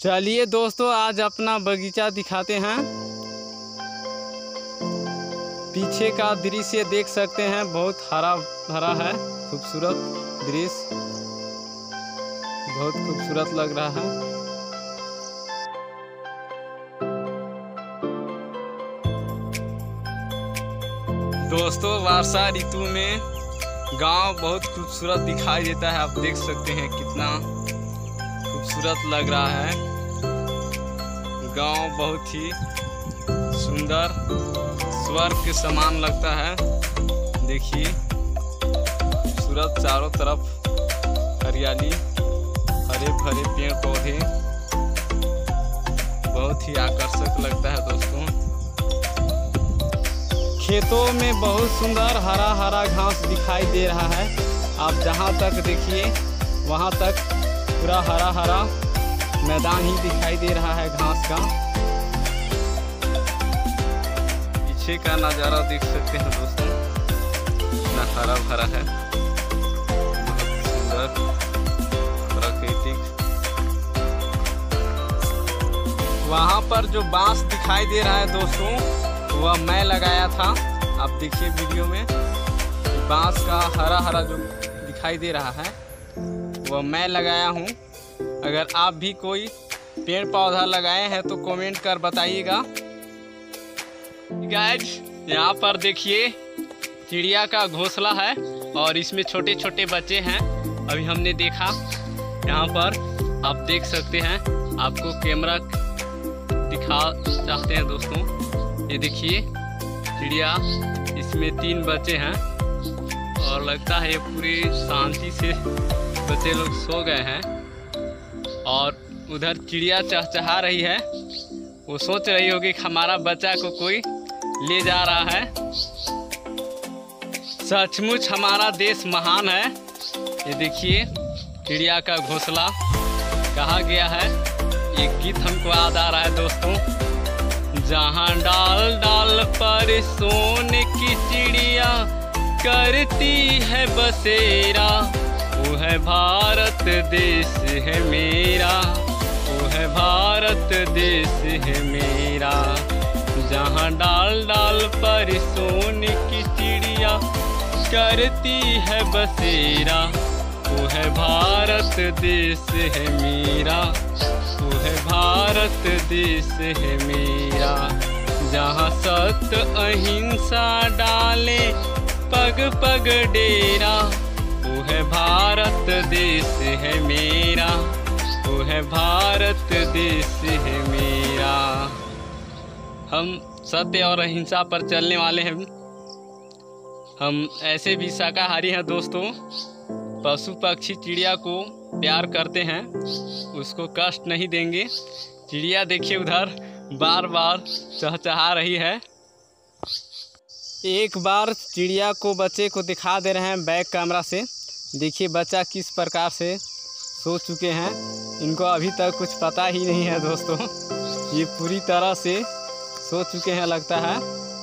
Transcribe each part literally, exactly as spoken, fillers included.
चलिए दोस्तों, आज अपना बगीचा दिखाते हैं। पीछे का दृश्य देख सकते हैं, बहुत हरा भरा है, खूबसूरत दृश्य, बहुत खूबसूरत लग रहा है। दोस्तों, वर्षा ऋतु में गांव बहुत खूबसूरत दिखाई देता है। आप देख सकते हैं कितना खूबसूरत लग रहा है। गांव बहुत ही सुंदर, स्वर्ग के समान लगता है। देखिए, खूबसूरत, चारों तरफ हरियाली, हरे भरे पेड़ पौधे, बहुत ही आकर्षक लगता है। दोस्तों, खेतों में बहुत सुंदर हरा हरा घास दिखाई दे रहा है। आप जहां तक देखिए वहां तक पूरा हरा हरा मैदान ही दिखाई दे रहा है घास का। पीछे का नज़ारा देख सकते हैं दोस्तों, कितना हरा भरा है, बहुत सुंदर प्राकृतिक। वहाँ पर जो बांस दिखाई दे रहा है दोस्तों, वह मैं लगाया था। आप देखिए वीडियो में, बांस का हरा हरा जो दिखाई दे रहा है वह मैं लगाया हूँ। अगर आप भी कोई पेड़ पौधा लगाए हैं तो कमेंट कर बताइएगा। गाइस, यहाँ पर देखिए चिड़िया का घोंसला है और इसमें छोटे छोटे बच्चे हैं। अभी हमने देखा, यहाँ पर आप देख सकते हैं। आपको कैमरा दिखा चाहते हैं दोस्तों, ये देखिए चिड़िया, इसमें तीन बच्चे हैं और लगता है ये पूरी शांति से बच्चे लोग सो गए हैं। और उधर चिड़िया चहचहा रही है, वो सोच रही होगी कि हमारा बच्चा को कोई ले जा रहा है। सचमुच हमारा देश महान है। ये देखिए चिड़िया का घोंसला कहा गया है। एक गीत हमको याद आ रहा है दोस्तों, जहाँ डाल डाल पर सोने की चिड़िया करती है बसेरा, वो है भारत देश है मेरा, वो है भारत देश है मेरा। जहाँ डाल डाल पर सोने की चिड़िया करती है बसेरा, वो है भारत देश है मेरा, वो है भारत देश है मेरा। जहाँ सत्य अहिंसा डाले पग पग डेरा, वो है भारत देश है मेरा, वो है भारत देश है मेरा। हम सत्य और अहिंसा पर चलने वाले हैं। हम ऐसे भी शाकाहारी हैं दोस्तों। पशु पक्षी चिड़िया को प्यार करते हैं, उसको कष्ट नहीं देंगे। चिड़िया देखिए उधर बार बार चहचहा रही है। एक बार चिड़िया को बच्चे को दिखा दे रहे हैं बैक कैमरा से। देखिए बच्चा किस प्रकार से सो चुके हैं। इनको अभी तक कुछ पता ही नहीं है दोस्तों, ये पूरी तरह से सो चुके हैं लगता है।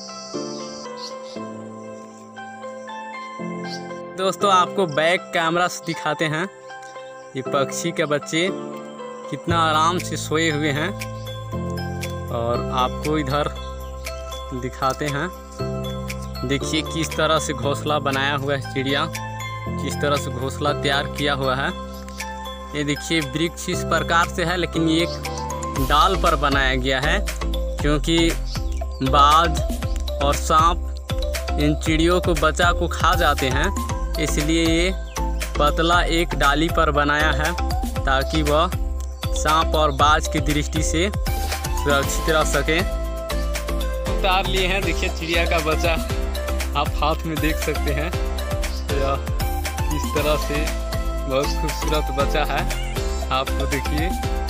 दोस्तों, आपको बैक कैमरा से दिखाते हैं, ये पक्षी के बच्चे कितना आराम से सोए हुए हैं। और आपको इधर दिखाते हैं, देखिए किस तरह से घोंसला बनाया हुआ है चिड़िया, किस तरह से घोंसला तैयार किया हुआ है। ये देखिए वृक्ष इस प्रकार से है, लेकिन ये एक डाल पर बनाया गया है, क्योंकि बाज और सांप इन चिड़ियों को बचा को खा जाते हैं, इसलिए ये पतला एक डाली पर बनाया है, ताकि वह सांप और बाज की दृष्टि से सुरक्षित रह सके। उतार लिए हैं, देखिए चिड़िया का बच्चा आप हाथ में देख सकते हैं। तो किस तरह से बहुत खूबसूरत बच्चा है, आपको देखिए।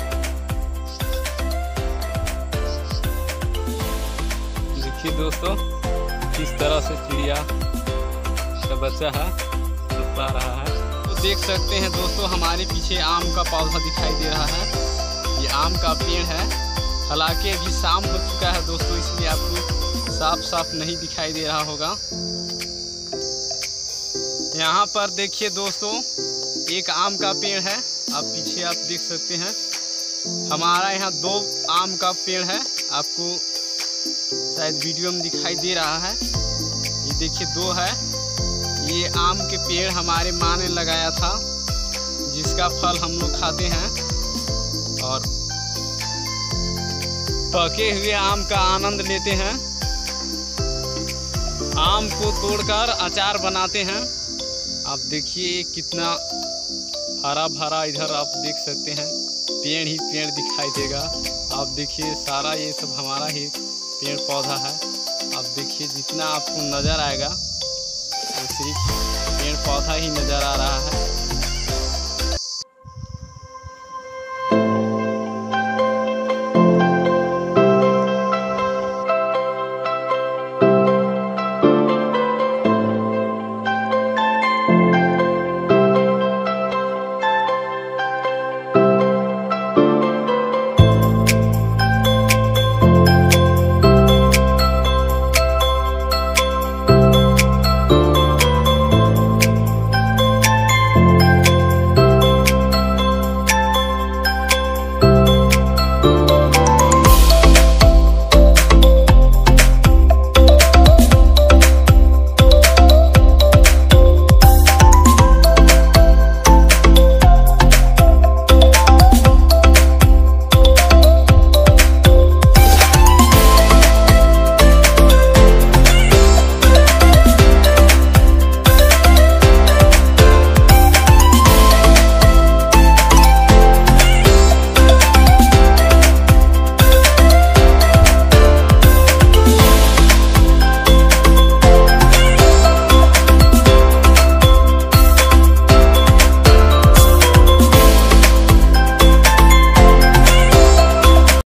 देखिए दोस्तों, किस तरह से चिड़िया का बच्चा है पा रहा है। तो देख सकते हैं दोस्तों, हमारे पीछे आम का पौधा दिखाई दे रहा है। ये आम का पेड़ है, हालांकि अभी शाम हो चुका है दोस्तों, इसलिए आपको साफ साफ नहीं दिखाई दे रहा होगा। यहाँ पर देखिए दोस्तों, एक आम का पेड़ है, आप पीछे आप देख सकते हैं। हमारा यहाँ दो आम का पेड़ है, आपको शायद वीडियो में दिखाई दे रहा है। ये देखिए दो है। ये आम के पेड़ हमारे माँ ने लगाया था, जिसका फल हम लोग खाते हैं और पके हुए आम का आनंद लेते हैं। आम को तोड़कर अचार बनाते हैं। आप देखिए कितना हरा भरा, इधर आप देख सकते हैं पेड़ ही पेड़ दिखाई देगा। आप देखिए सारा ये सब हमारा ही पेड़ पौधा है। आप देखिए जितना आपको नज़र आएगा वो सिर्फ पेड़ पौधा ही नज़र आ रहा है।